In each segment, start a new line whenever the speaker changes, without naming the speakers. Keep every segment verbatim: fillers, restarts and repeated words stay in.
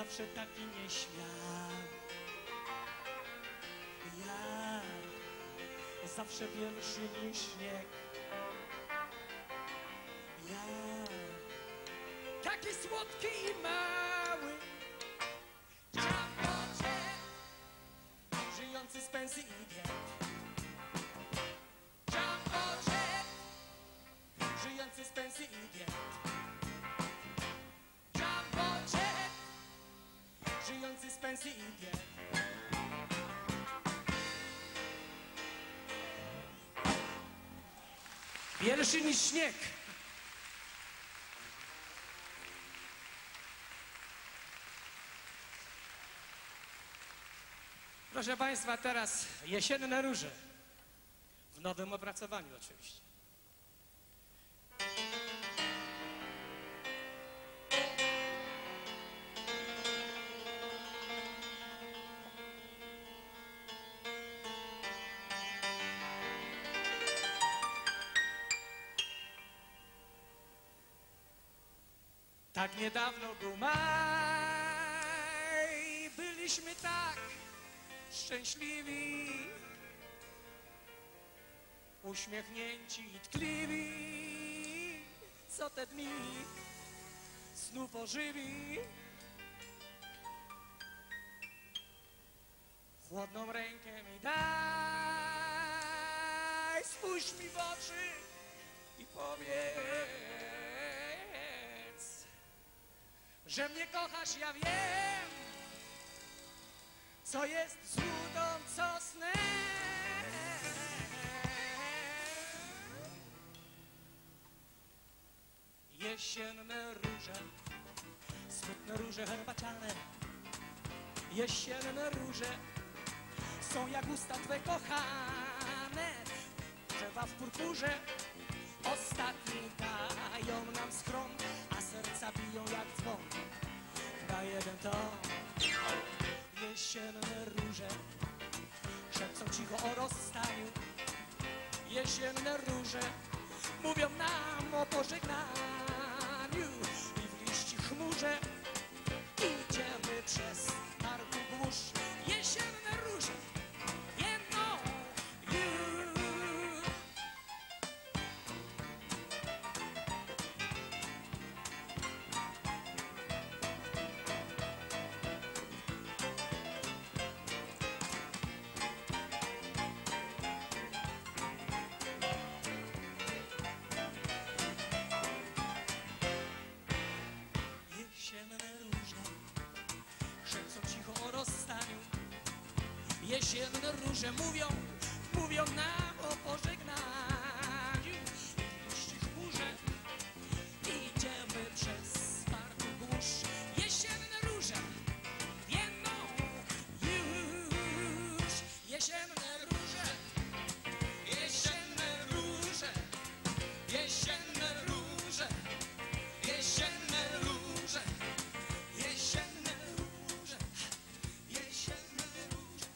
zawsze taki nieśmiały. Ja zawsze większy niż śnieg. Ja taki słodki i mały. Jumbo jet, żyjący z pensji i diet. Jumbo jet, żyjący z pensji i diet. Jumbo jet, żyjący z pensji i diet. Większy niż śnieg. Proszę Państwa, teraz Jesienne róże. W nowym opracowaniu oczywiście. Tak niedawno był maj, byliśmy tak szczęśliwi, uśmiechnięci i tkliwi, co te dni znów ożywi. Chłodną rękę mi daj, spójrz mi w oczy i powiedz, że mnie kochasz, ja wiem, co jest złudą, co snem. Jesienne róże, smutne róże herbaciane. Jesienne róże są jak usta twe kochane. Drzewa w purpurze ostatni dają nam schron, a serca biją jak dzwon na jeden ton. Jesienne róże szepcą cicho o rozstaniu. Jesienne róże mówią nam o pożegnaniu. I w liści chmurze idziemy przez parku burz. Jesienne róże jedno już. Jesienne róże szepcą cicho o rozstaniu. Jesienne róże mówią, mówią nam o pożegnaniu. W liści chmurze idziemy przez park burz. Jesienne róże jedną już. Jesienne róże, jesienne róże, jesienne róże, jesienne róże, jesienne róże, jesienne róże.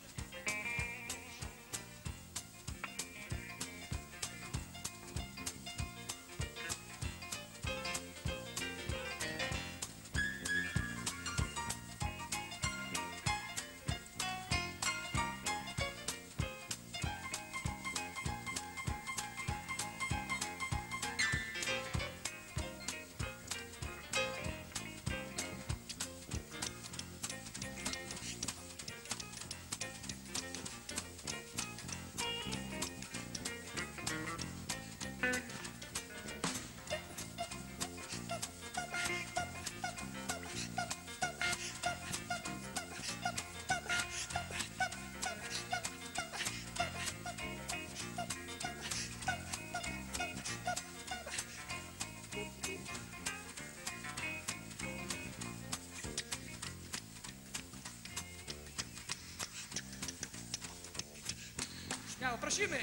Śmiało, prosimy!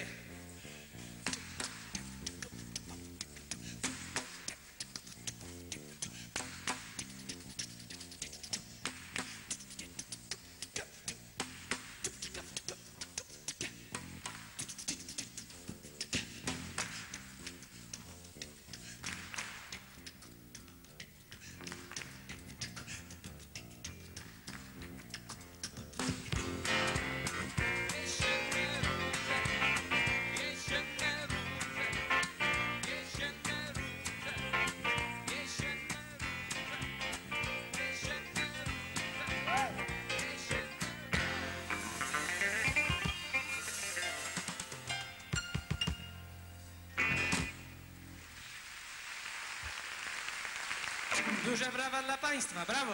Duże brawa dla państwa, brawo!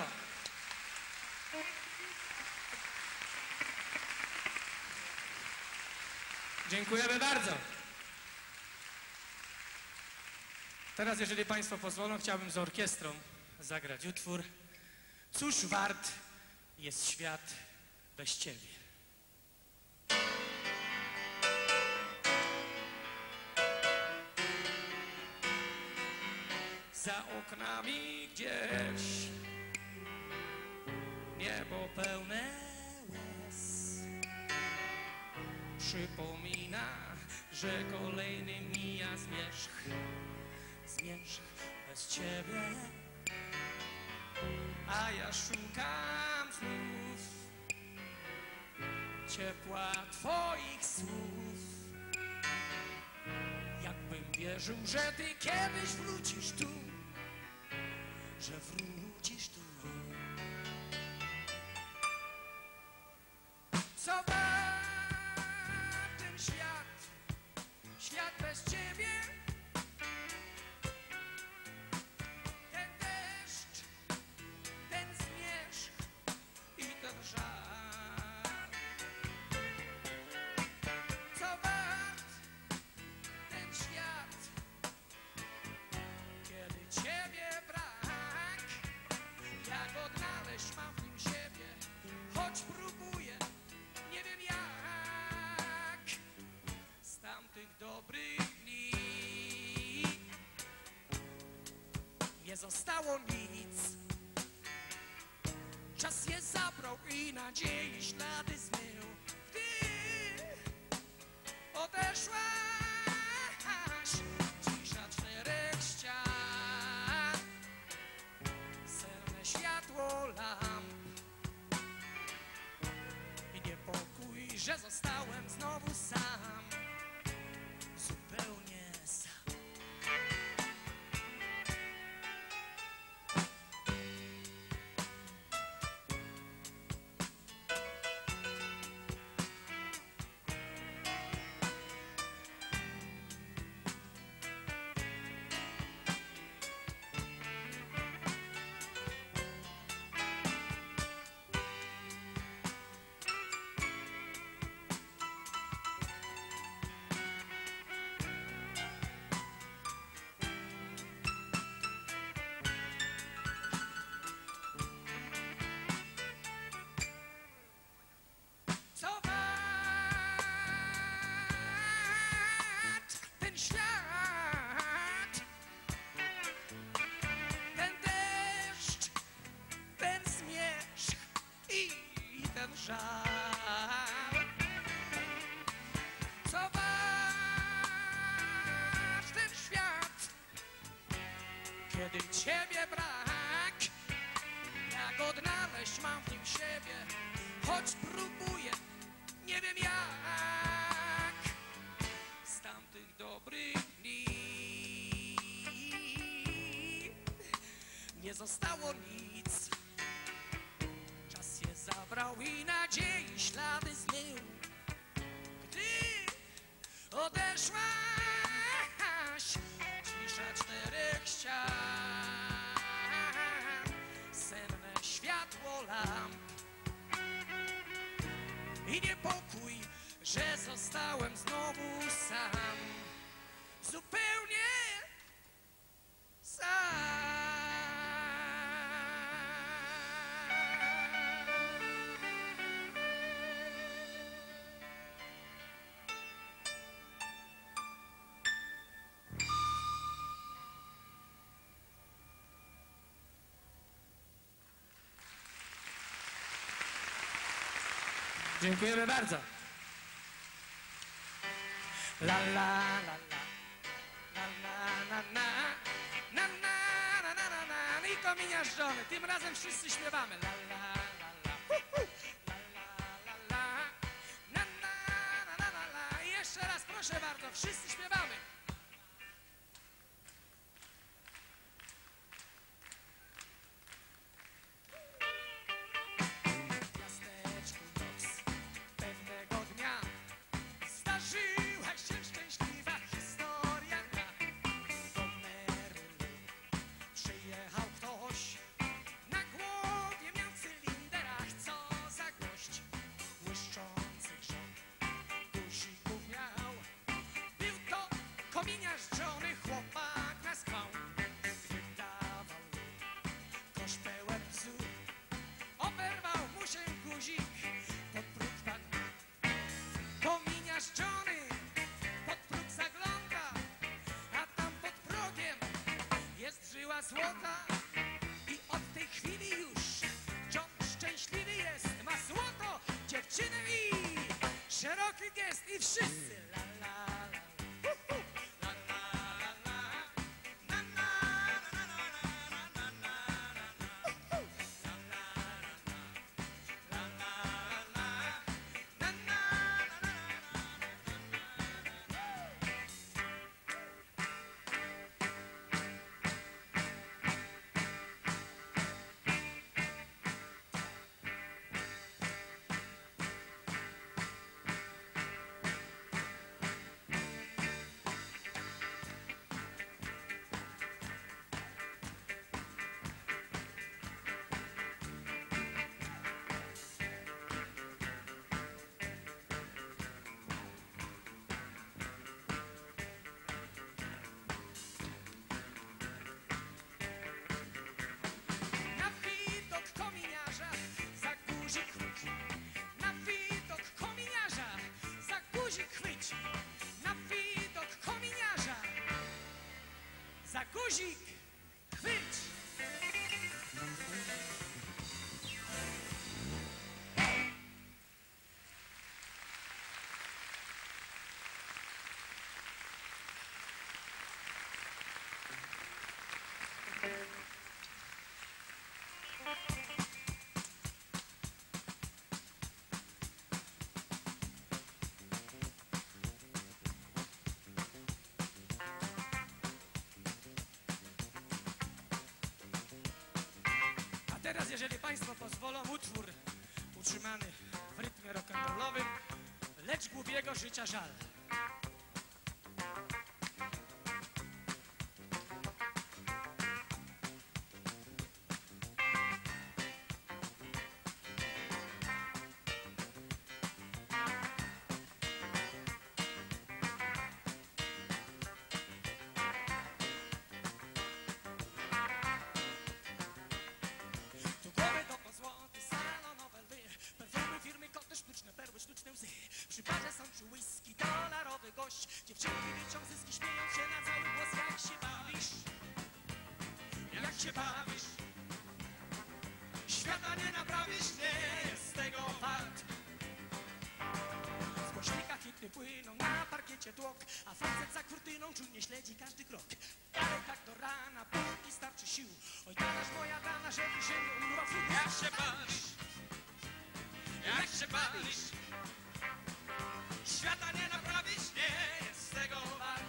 Dziękujemy bardzo. Teraz, jeżeli państwo pozwolą, chciałbym z orkiestrą zagrać utwór Cóż wart jest świat bez ciebie. Za oknami gdzieś niebo pełne łez przypomina, że kolejny mija zmierzch, zmierzch bez ciebie, a ja szukam znów ciepła twoich słów. Jakbym wierzył, że ty kiedyś wrócisz tu, że wrócisz tu. Co wart ten świat, świat bez ciebie? Ten deszcz, ten zmierzch i ten żal. Co wart ten świat, kiedy ciebie brak? Jak odnaleźć mam w nim siebie, choć próbuję, nie wiem jak. Z tamtych dobrych dni nie zostało nic. Czas je zabrał i nadziei ślady zmył. Gdy odeszłaś, cisza czterech ścian, senne światło lamp i niepokój, że zostałem znowu sam, zupełnie sam. Co wart ten świat, ten deszcz, ten zmierzch i ten żal? Co wart ten świat, kiedy ciebie brak? Jak odnaleźć mam w nim siebie, choć próbuję, nie wiem jak. Z tamtych dobrych dni nie zostało nic. Czas je zabrał i nadziei ślady zmył. Gdy odeszłaś, cisza czterech ścian, senne światło lamp i niepokój, że zostałem znowu sam, zupełnie sam. Dziękujemy bardzo. La la la la la la la na na na na na na na na i to miażdżony. Tym razem wszyscy śpiewamy. La la la la hu, hu. La la la la na na na na na na. I jeszcze raz proszę bardzo, wszyscy śpiewamy. Przyjechał ktoś Kominiarz-żony chłopak na skał wydawał kosz pełen bzdur. Oberwał mu się guzik, pod próg padł. Kominiarz-żony pod próg zagląda, a tam pod progiem jest żyła złota. I od tej chwili już John szczęśliwy jest, ma złoto, dziewczynę i szeroki gest i wszyscy la la la. Za guzik chwyć! Teraz, jeżeli Państwo pozwolą, utwór utrzymany w rytmie rock'n'rollowym, lecz głupiego życia żal. Przy barze są trzy whisky, dolarowy gość. Dziewczynki liczą zyski, śmiejąc się na cały głos. Jak się bawisz? Jak się bawisz? Świata nie naprawisz, nie jest tego wart. W głośnikach hity płyną, na parkiecie tłok, a facet za kurtyną czujnie śledzi każdy krok. Dalej tak do rana, póki starczy sił. Oj, danasz moja dana, żeby się nie urwał. Jak się bawisz? Jak się bawisz? Świata nie naprawisz, nie jest tego wart.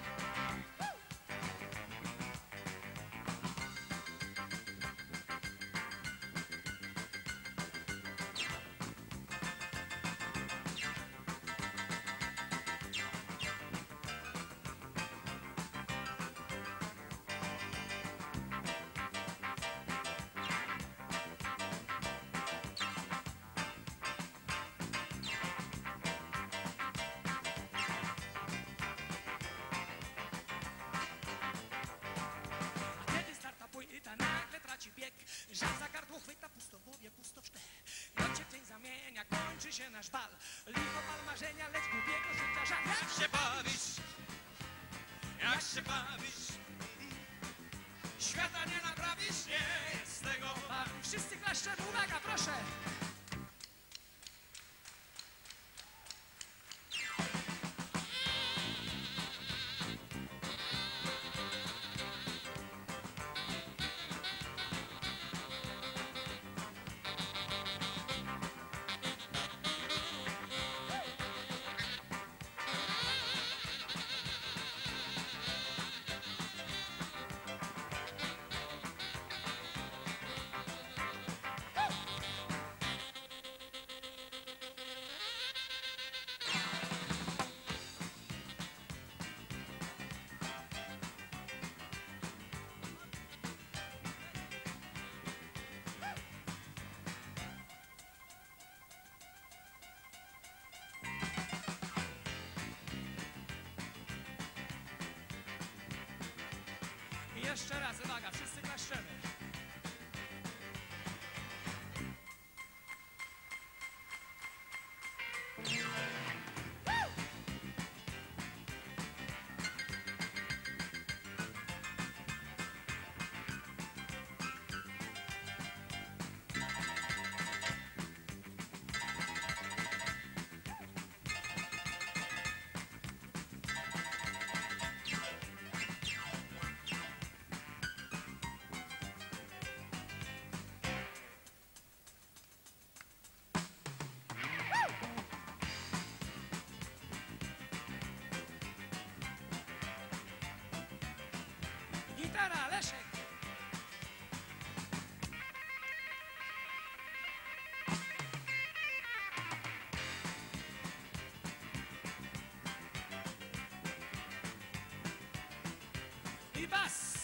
Nagle traci bieg, żal za gardło chwyta, pusto w głowie, pusto w szkle. Noc się w dzień zamienia, kończy się nasz bal. Licho bal marzenia, lecz głupiego życia żal. Jak się bawisz? Jak się bawisz? Świata nie naprawisz, nie jest tego wart. Wszyscy klaszczemy, uwaga, proszę! Jeszcze raz, uwaga, wszyscy klaszczemy. Gitara, Leszek! I bas!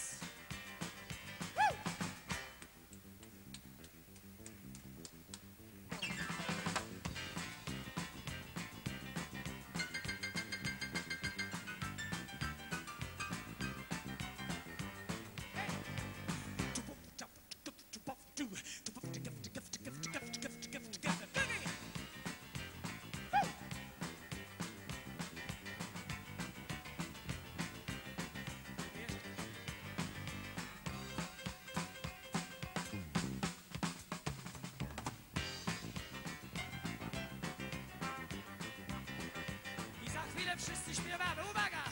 I za chwilę wszyscy śpiewamy, uwaga!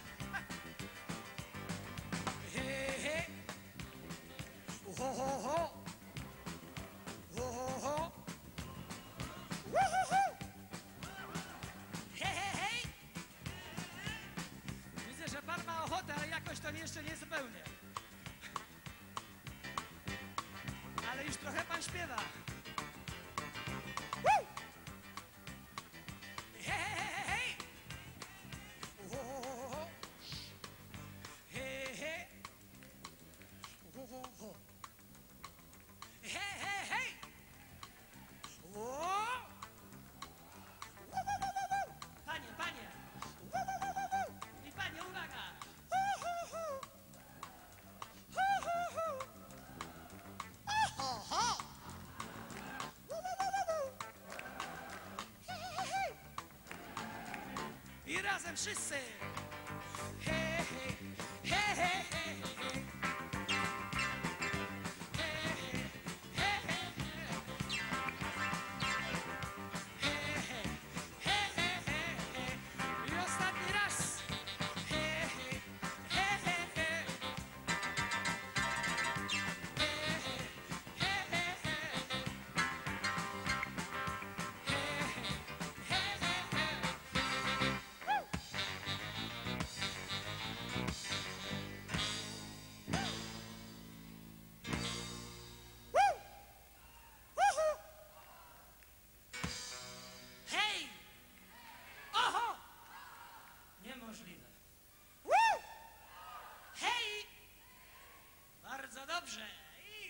He, he. Ho, ho, ho. Ho, ho, ho. Uhuhu. He, he, hej. Widzę, że pan ma ochotę, ale jakoś to jeszcze nie zupełnie. Ale już trochę pan śpiewa. Woo! He, he, he, hej. Ho, ho, ho. He, he. Ho, ho, ho. Hej, hej, hej! O! Wu, wu, wu, wu, wu. Panie, panie! Wu, wu, wu, wu, wu. I panie, uwaga! Hu, hu, hu. Hu, hu, hu. O, ho, ho. Wu, wu, wu, wu, wu. Hej, hej, hej. I razem wszyscy! Hej, hej, hej, hej, hej, hej. Niemożliwe. Woo! Hej! Bardzo dobrze. I...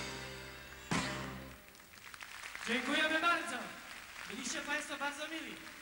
Dziękujemy bardzo. Byliście państwo bardzo mili.